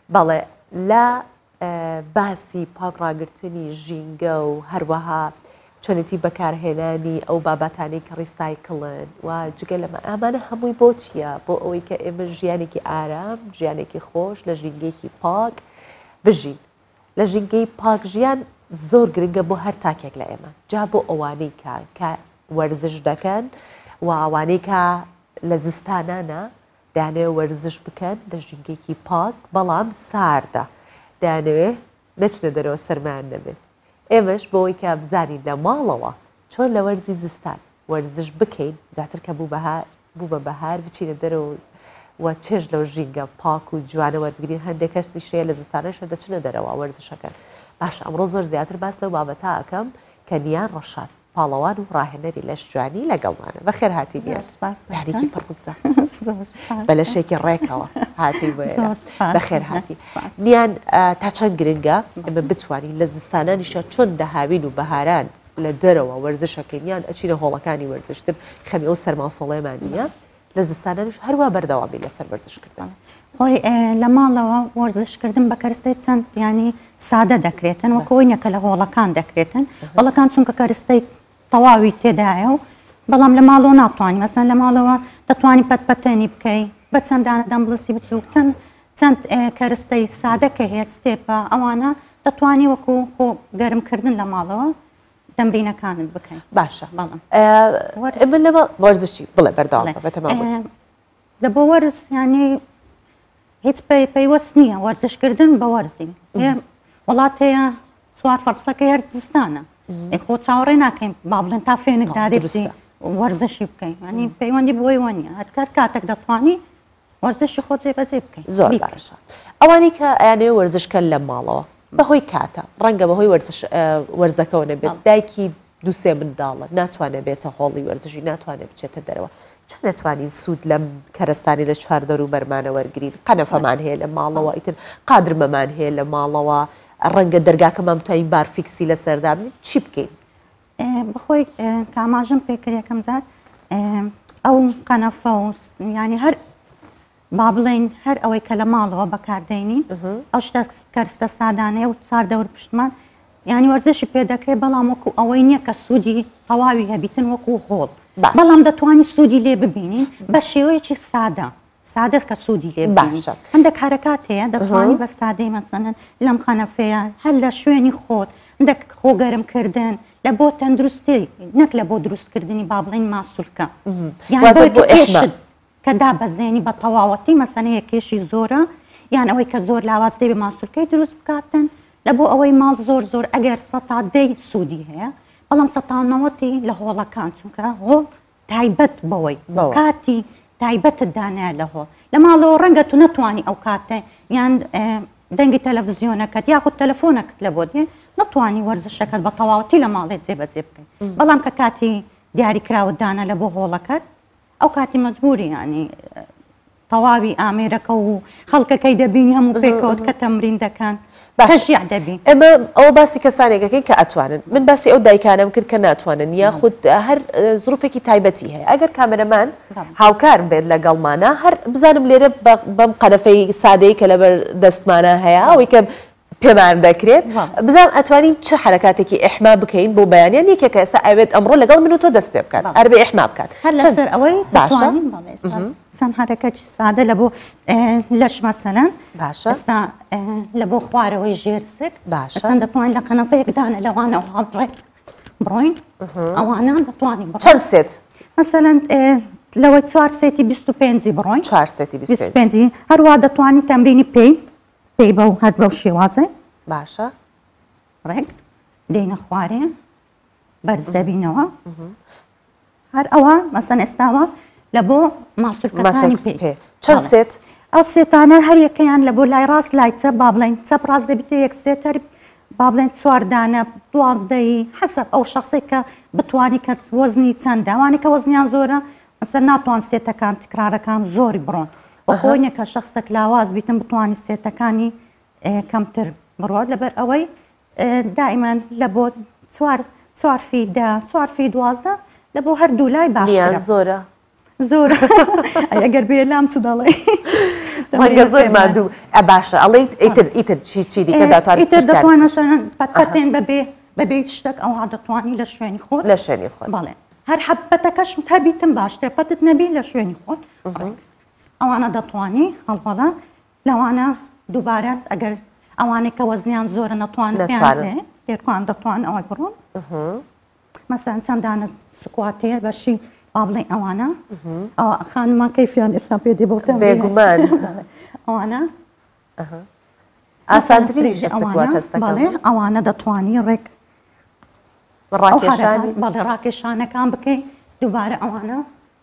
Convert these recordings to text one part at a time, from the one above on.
بەڵێ لە باسی پاکڕاگرتنی ژینگە و هەروەها چۆنێتی بەکارهێنانی ئەو بابەتانەی کە ڕیسایکڵن و جگە لەمە ئامانە هەمووی بۆ چییە؟ بۆ ئەوەی کە ئێمە ژیانێکی ئارام، ژیانێکی خۆش لە ژینگەیەکی پاک بژین. لە ژینگەی پاک ژیان زۆر گرنگە بۆ هەر تاکێک لە ئێمە. جا بۆ ئەوانەی کە وەرزش دەکەن و ئەوانەی کە لە زستانانە دەیانەوێت وەرزش بکەن لە ژینگەیەکی پاک بەڵام ساردە دەیانەوێت نەچنە دەرەوە سەرمان نەبێت. ئێمەش بۆەوەی کە بزانین لە ماڵەوە چۆن لە وەرزی زستان وەرزش بکەین دواتر کە بوو بە بەهار بچینە دەرەوە و چێژ لەو ژینگە پاک و جوانە وەربگرین. هەندێک کەسی شەیە لە زستانەشە دەچنە دەرەوە وەرزشەکەن. باش ئەمڕۆ زۆر زیاتر باس لەو بابەتە ئەەکەم کە نیان ڕەشاد پاڵەوان و ڕاهێنەری لەش جوانی لەگەڵمانە. بەخێر هاتی یاریکی پڕبزە بە لەشێکی ڕێکەوە هاتی بەخێر هاتی. نیان تا چەند گرنگە ئێمە بتوانین لە زستانانیشە چۆن دەهاوین و بەهاران لە دەرەوە وەرزشەکەینیان ئەچینە هۆڵەکانی وەرزشتر خەمی ئەو سەرماسەڵێمانە لە زستانانش هەروە بەردەوامی لەسەر وەرزشکردن. خۆی لە ماڵەوە وەرزشکردن بە کەرستەی چەند ینی سادە دەکرێتن وەکەوەینەکە لە هۆڵەکان دەکرێتن هۆڵەکان چونکە کەرستەی تەواوی تێدایە و بەڵام لە ماڵەوە ناتوانانی مەسەن لە ماڵەوە دەتوانانی پەتپەتێنی بکەی بە چەندانە دەمبڵسی بچووک چەند کەرستەی سادەکە هەیە ستێپە ئەوانە دەتوانی وەکو خۆ گەرمکردن لە ماڵەوە دەمرینەکانت بکەین. باشە بەڵام من لە وەرزشی بڵێ بەرداڵ لە بۆ وەرز ینی هیچ پەیوەست نییە وەرزشکردن بە وەرزی وڵات هەیە چوار فەرسەکە هەر زستانە خۆ چاوەڕێ ناکەین با بڵێن تا فێنک دادێ بزی وەرزشی بکەین ینی پەیوەندی بۆی وەنیە هەر کاتێک دەتوانی وەرزشی خۆ جێبەجێ بکەین. زۆر باشە. ئەوانی کە ئەیانەوێ وەرزشکە لە ماڵەوە بەهۆی کاتە ڕەنگە بەهۆی وەرزەکەەوە نەبێت دایکی دووسێ منداڵە ناتوانێت بێتە هۆڵی وەرزشی ناتوانێت بچێتە دەرەوە. چۆن دەتوانین سوود لەم کەرستانی لە چوار دەرو بەرمانە وەرگین قەنەفەمان هەیە لە ماڵەوە ئیتر قادرمەمان هەیە لە ماڵەوە ڕەنگە دەرگاکەمان بتوانین بار فیکسی لە سەردابین چی بکەین؟ بخۆی کاماژم پێکرد یەکەم جار ئەو قەنەفە و ینی هەر با بڵێن هەر ئەوەی کە لە ماڵەوە بەکاردێنین ئەو شتە کەرستە سادانەیە و چار دەور پشتمان ینی وەرزشی پێ دەکرێت بەڵام وەکو ئەوەی نییە کە سوودی تەواوی هەبیتن وەکو هۆڵ بەڵام دەتوانی سوودی لێ ببینین بە شێوەیەکی سادە کە سوودی لێ باشە. هەندێک حرەکات هەیە دەتوانی بە سادەی مەسەنن لەم قەنەفەیە هەر لە شوێنی خۆت هەندێک خۆگەرمکردن لە بۆ تەندروستی نەک لە بۆ دروستکردنی با بڵێن ماسوولکە کە دابەزێنی بە تەواوەتی مەسەنەیە کێشی زۆرە یان ئەوەی کە زۆر لاواز دەبێ ماسوولکەی دروست بکاتن لە بۆ ئەوەی ماڵ زۆر ئەگەر سەتادەی سوودی هەیە بەڵام سەتانەوەتی لە هۆڵەکان چونکە هۆڵ تایبەت بەوەی کاتی تایبەتت دانایە لە هۆڵ لە ماڵەوە ڕەنگە تو نەتوانی ئەو کاتە یان دەنگی تەلەڤیزیۆنەکەت یاخود تەلەفۆنەکەت لە بۆ دێ نەتوانی وەرزشەکەت بە تەواوەتی لە ماڵێت جێبەجێ بکەین بەڵام کە کاتی دیاریکراوت دانا لە بۆ هۆڵەکەت ئەو کاتی مەجبوری ینی تەواوی ئامێرەکە و خەڵکەکەی دەبینی هەموو پێکەوت کە تەمرین دەکەن باشیع دەبین. ئەمە ئەوە باسی کەسانێکەکەین کە ئەتوانن من باسی ئەو دایکانم کرد کە ناتوانن یاخود هەر زروفێکی تایبەتی هەیە ئەگەر کامەرەمان هاوکار بێت لەگەڵمانە هەر بزانم لێرە بەم قەنەفەی سادەی کە لەبەر دەستمانە هەیە ئەوەی کە پێمان دەکرێت بزانم ئەتوانین چه حرەکاتێکی ئێحما بکەین بۆ بەیانیان یەکێکە ئێستا ئەوێت ئەمڕۆ لەگەڵ من و تۆ دەست پێ بکات هەر بە ئێحما بکات هەر لەسەر ئەوەی دەتوانین چەند حرەکەتی سادە لە بۆ لەش مەسەلەن ئێستا لە بۆ خوارەوەی ژێرسک ئەسەن دەتوانین لە قەنەفەیەکدانە لەوانەوە بڕۆین ئەوانە دەتوانین چەند سێت مەسەلەن لەوەی 4 سێتی 25 بڕۆین 4 سێتی 25 هەروە دەتوانین تەمرینی پێی بەو هەر بەو شێوازە باشە ڕێک دێنە خوارێ بەرز دەبینەوە هەر ئەوە مەسەن ئێستاوە لە بۆ ماسوولکەکانی پێ چەند سێت ئەو سێتانە هەر یەکەیان لە بۆ لای ڕاست لای چەپ با بڵێن چەپ ڕاست دەبێتە یەک سێت هەر با بڵێن 4 دانە 12 حەسەب ئەو شخصێک کە بتوانی کە وەزنی چەندە ئەوانەی کە وەزنیان زۆرە مەسەن ناتوان سێتەکان تکرارەکان زۆری بڕۆن بۆخۆینە کە شخصێک لاواز بیتن بتوانی سێتەکانی کەمتر بڕۆت لەبەر ئەوەی دائیمان لە بۆ 4 فی 12 لە بۆ هەردوو لای باشە زۆرە زۆر ئەگەر بێ لام چ دەڵێ ڕەنگە زۆر ماندوو باشە ئەڵێیت ئیتر چی دیکە ئیتر دەتوانە مەسەڵەن پەتپەتێن بەبێ شتێک ئەوها دەتوانی لە شوێنی خۆت لە شوێنی خۆت بەڵێ هەر حەبەتەکەشم هەبیتم باشتر پەتت نەبی لە شوێنی خۆت ئەوانە دەتوانی هەڵبەڵە لەوانە دووبارە ئەگەر ئەوانەی کە وەزنیان زۆرە نەتوانێت پێکوان دەتوان ئەوە بڕۆن مەسەڵەن چەندانە سکواتەیە بەشی با بڵێ ئەوانە خانمان کەیفیان ئێستا پێدێ بۆتە بێگومان ئەوانە ئاسانتریش بەڵێ ئەوانە دەتوانی ڕێک ڕاکێشانی بەڵێ ڕاکێشانەکان بکەیت دووبارە ئەوانە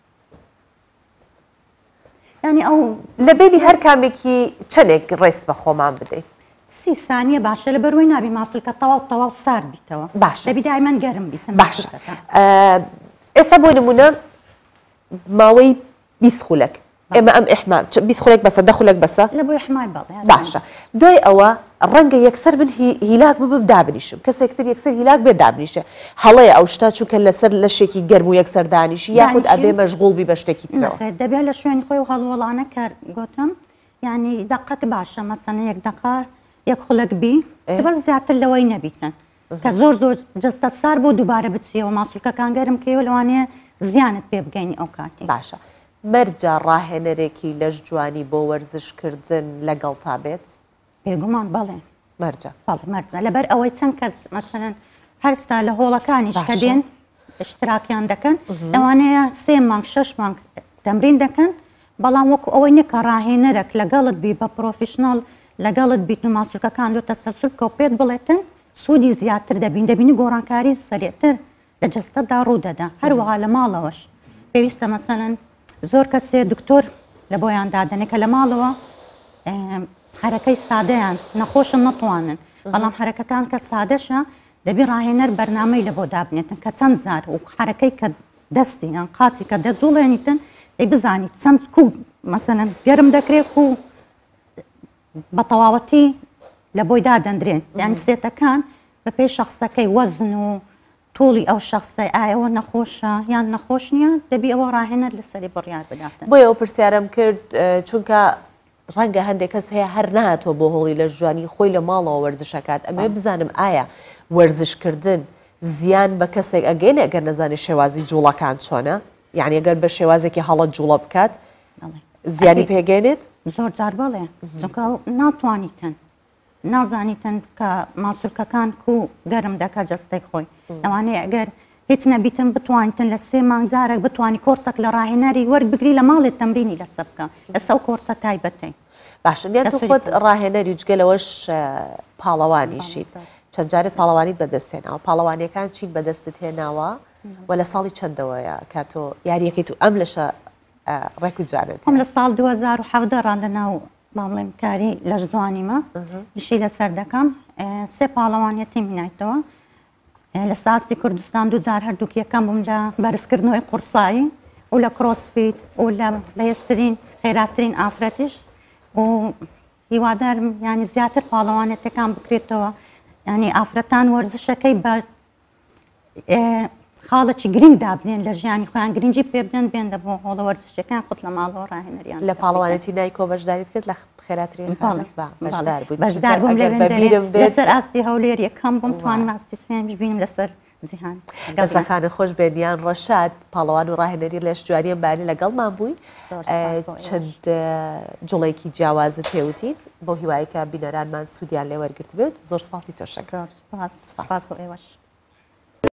ینی ئەو لە بینی هەر کامێکی چەندێک ڕێست بە خۆمان بدەیت 30 ثانیە باشە لە بەروەی نابی ماسولکە تەواو سار بیتەوە باشە دەبی دایمان گەرم بیتن باشە ئێستا بۆ نمونە ماوەی 20 خولەک ئێمە ئەم ئحما 20 خولێک بەسە 10 خولێک بەسە لە بۆی حمای بەڵێ باشە دوای ئەوە ڕەنگە یەکسەر بن هیلاک ببم دابنیشم کەسێکتر یەکسەر هیلاک بێ دابنیشە هەڵەیە ئەو شتا چووکە لەسەر لە شێکی گەرم و یەکسەر دانیشی یاخود ئەبێ مەشغوڵ بی بە شتێکی ترەوە دەبێت لە شوێنی خۆی و هەڵوەڵانە کار گوتم ینی دقەت باشە مەسەنە یەک دقە یەک خولەک بی بەس زیاتر لەوەی نەبیتن کە زۆر جستە سار بۆ دووبارە بچیەوە ماسوولکەکان گەرم کەوە لەوانەیە زیانت پێ بگەینی ئەو کاتی باشە مەرجە ڕاهێنەرێکی لەش جوانی بۆ وەرزشکردن لەگەڵ تا بێت بێگومان بەڵێ مەرجە بەڵێ مەرجە لەبەر ئەوەی چەند کەس مەسەلەن هەرستا لە هۆڵەکانیش کە دێن اشتراکیان دەکەن لەوانەیە 3 مانگ 6 مانگ تەمرین دەکەن بەڵام وەکو ئەوەی نەکە ڕاهێنەرێک لەگەڵت بی بە پرۆفیشناڵ لەگەڵت بیت و ماسوولکەکان لۆ تەسەلسول کە پێت بڵێتن سوودی زیاتر دەبینی گۆڕانکاری سەرێتر لە جەستەدا ڕوو دەدا هەروەها لە ماڵەوەش پێویستە مەسەلەن زۆر کەسێ دکتۆر لە بۆیان دادنێکە لە ماڵەوە حرەکەی سادەیان نەخۆشن نەتوانن بەڵام حرەکەکان کە سادەشە دەبی ڕاهێنەر بەرنامەی لە بۆ دابنێتن کە چەند جار و حرەکەی کە دەستی یان قاچی کە دەجوڵێنیتن دەی بزانیت چەند کو مەسەلەن گەرم دەکرێت و بە تەواوەتی لە بۆی دادەندرێن یانی سێتەکان بە پێی شخصەکەی وەزن و تۆڵی ئەو شخصی ئایەوە نەخۆشە یان نەخۆش نییە دەبی ئەوە ڕاهێنەر لەسەری بڕیار بداتن بۆی ئەو پرسیارم کرد چونکە ڕەنگە هەندێک کەس هەیە هەر نهاتۆ بۆ هۆڵی لە جوانی خۆی لە ماڵەوە وەرزشەکات ئەمێ بزانم ئایا وەرزشکردن زیان بە کەسێک ئەگەینە ئەگەر نەزانێت شێوازی جوڵەکان چۆنە یعنی ئەگەر بە شێوازێکی هەڵە جوڵە بکات زیانی پێگەێنێت زۆر جار بڵێ چونکە ناتوانیتن نازانیتن کە ماسوولکەکان و گەرم دەکات جەستەی خۆی ئەوانەیە ئەگەر هیچ نەبیتن بتوانیتن لە 3 مانگ جارێک بتوانی کۆرسێک لە ڕاهێنەری وەربگری لە ماڵێت تەمرینی لەسەر بکە لەسە ئەو کۆرسە تایبەتەی باشن دیان تو خۆت ڕاهێنەری جگەلەوەش پاڵەوانیشی چەند جارێت پاڵەوانیت بەدەستێنەوە پاڵەوانیەکان چین بەدەستت هێناوە و لە ساڵی چەندەوەیە کاتۆ یاریەکەیت و ئەم لەشە ڕێک و جوانێت ئەم لە ساڵ 2017 ڕاندە ناو باڵێم کاری لەش جوانیمە یشی لەسەر دەکەم 3 پاڵەوانیەتی مینایتەوە لە ساستی کوردستان 2 جار هەردووک یەکەم بووم لە بەرزکردنەوەی قورسایی و لە کرۆسفیت و لە بەهێزترین خێراترین ئافرەتیش و هیوادارم ینی زیاتر پاڵەوانێتەکان بکرێتەوە ینی ئافرەتان وەرزشەکەی بە خاڵێکی گرنگ دابنێن لە ژیانی خۆیان گرنگی پێ بدەن بێنە بۆ هۆڵە وەرزشەکان خودت لە ماڵەوە ڕاهێنەریان لە پاڵەوانەتی نایکۆ بەشداریت کرد لە خێراترین بەشدار بووم لەسەر ئاستی هەولێر یەکەم بووم توانم ئاستی سێنج بینم لەسەر جیهان گەزەخانە خۆش بێنیان ڕەشاد پاڵەوان و ڕاهێنەری لەش جوانیان بانی لەگەڵمان بووی چەند جوڵێکی جیاوازت پێوتین بۆ هیواییکە بینەرانمان سوودیان لێ وەرگرت بێت زۆر سپاسی تۆشەکە سپاس بۆ ئێوەش